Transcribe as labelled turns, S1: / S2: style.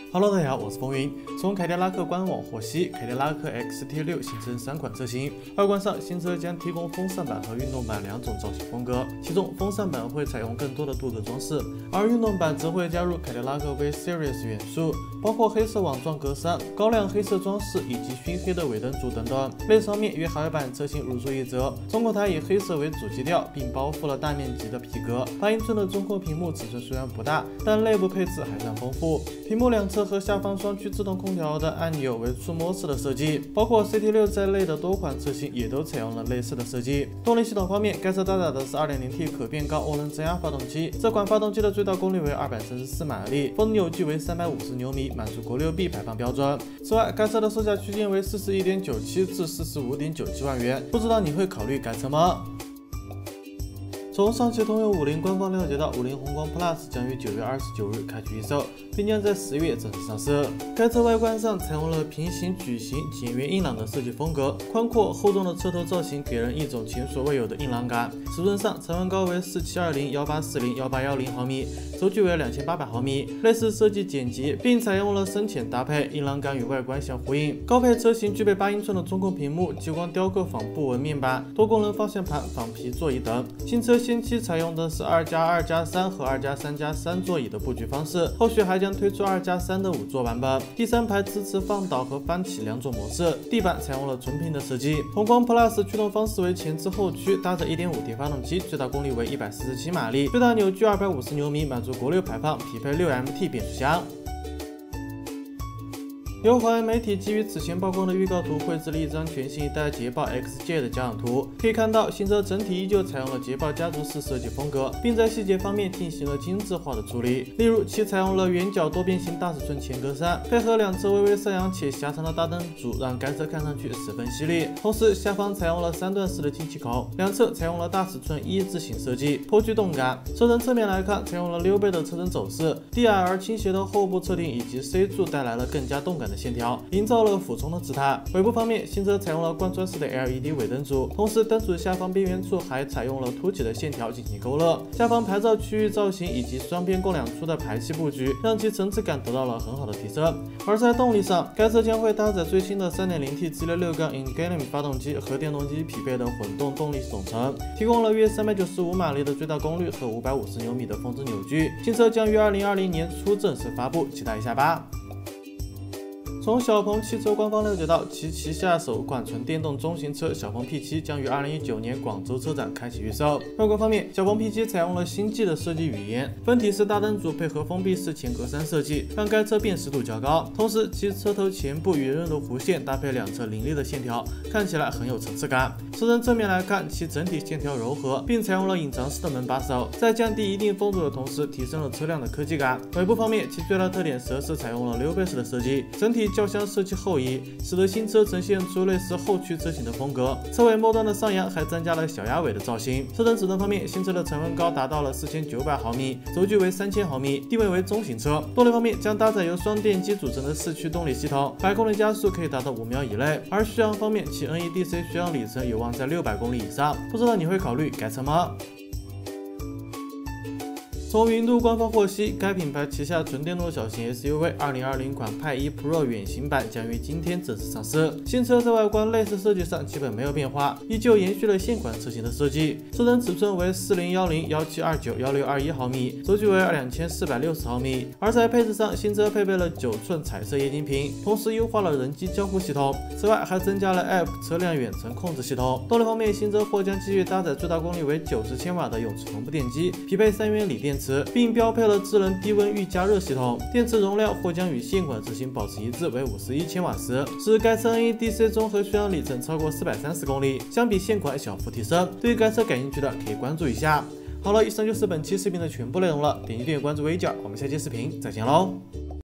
S1: Hello， 大家好，我是风云。从凯迪拉克官网获悉，凯迪拉克 XT6 新增3款车型，外观上新车将提供风尚版和运动版2种造型风格，其中风尚版会采用更多的镀铬装饰，而运动版则会加入凯迪拉克 V Series 元素，包括黑色网状格栅、高亮黑色装饰以及熏黑的尾灯组等等。内饰方面与海外版车型如出一辙，中控台以黑色为主基调，并包覆了大面积的皮革。8英寸的中控屏幕尺寸虽然不大，但内部配置还算丰富，屏幕两侧和下方双区自动空调的按钮为触摸式的设计，包括 CT6 在内的多款车型也都采用了类似的设计。动力系统方面，该车搭载的是 2.0T 可变高涡轮增压发动机，这款发动机的最大功率为234马力，峰值扭矩为350牛米，满足国6B 排放标准。此外，该车的售价区间为41.97至45.97万元，不知道你会考虑该车吗？从上汽通用50官方了解到，50宏光 Plus 将于9月29日开启预售，并将在10月正式上市。该车外观上采用了平行矩形、简约硬朗的设计风格，宽阔厚重的车头造型给人一种前所未有的硬朗感。尺寸上，长宽高为4720、1840、1810毫米，轴距为2800毫米。内饰设计简洁，并采用了深浅搭配，硬朗感与外观相呼应。高配车型具备8英寸的中控屏幕、激光雕刻仿布纹面板、多功能方向盘、仿皮座椅等。新车先期采用的是2+2+3和2+3+3座椅的布局方式，后续还将推出2+3的5座版本。第三排支持放倒和翻起2种模式，地板采用了纯平的设计。宏光 Plus 驱动方式为前置后驱，搭载 1.5T 发动机，最大功率为147马力，最大扭矩250牛米，满足国6排放，匹配6MT 变速箱。由华为媒体基于此前曝光的预告图绘制了一张全新一代捷豹 XJ 的家长图，可以看到新车整体依旧采用了捷豹家族式设计风格，并在细节方面进行了精致化的处理。例如，其采用了圆角多边形大尺寸前格栅，配合两侧微微上扬且狭长的大灯组，让该车看上去十分犀利。同时，下方采用了3段式的进气口，两侧采用了大尺寸一字形设计，颇具动感。车身侧面来看，采用了溜背的车身走势，低矮而倾斜的后部侧顶以及 C 柱带来了更加动感的线条，营造了俯冲的姿态。尾部方面，新车采用了贯穿式的 LED 尾灯组，同时灯组下方边缘处还采用了凸起的线条进行勾勒。下方牌照区域造型以及双边共2出的排气布局，让其层次感得到了很好的提升。而在动力上，该车将会搭载最新的 3.0T 直列6缸 Ingenium 发动机和电动机匹配的混动动力总成，提供了约395马力的最大功率和550牛米的峰值扭矩。新车将于2020年初正式发布，期待一下吧。从小鹏汽车官方了解到，其旗下首款纯电动中型车小鹏 P7 将于2019年广州车展开启预售。外观方面，小鹏 P7 采用了星际的设计语言，分体式大灯组配合封闭式前格栅设计，让该车辨识度较高。同时，其车头前部圆润的弧线搭配两侧凌厉的线条，看起来很有层次感。车身正面来看，其整体线条柔和，并采用了隐藏式的门把手，在降低一定风阻的同时，提升了车辆的科技感。尾部方面，其最大特点则是采用了溜背式的设计，整体较厢设计后移，使得新车呈现出类似后驱车型的风格。车尾末端的上扬还增加了小鸭尾的造型。车身尺寸方面，新车的长宽高达到了4900毫米，轴距为3000毫米，定位为中型车。动力方面，将搭载由双电机组成的4驱动力系统，100公里加速可以达到5秒以内。而续航方面，其 NEDC 续航里程有望在600公里以上，不知道你会考虑该车吗？从云度官方获悉，该品牌旗下纯电动小型 SUV 2020款派1 Pro 远行版将于今天正式上市。新车在外观内饰设计上基本没有变化，依旧延续了现款车型的设计。车身尺寸为4010、1729、1621毫米，轴距为2460毫米。而在配置上，新车配备了9寸彩色液晶屏，同时优化了人机交互系统。此外，还增加了 App 车辆远程控制系统。动力方面，新车或将继续搭载最大功率为90千瓦的永磁同步电机，匹配3元锂电池，并标配了智能低温预加热系统。电池容量或将与现款车型保持一致，为51千瓦时，使该车 NEDC 综合续航里程超过430公里，相比现款小幅提升。对于该车感兴趣的可以关注一下。好了，以上就是本期视频的全部内容了，点击订阅关注微教，我们下期视频再见喽。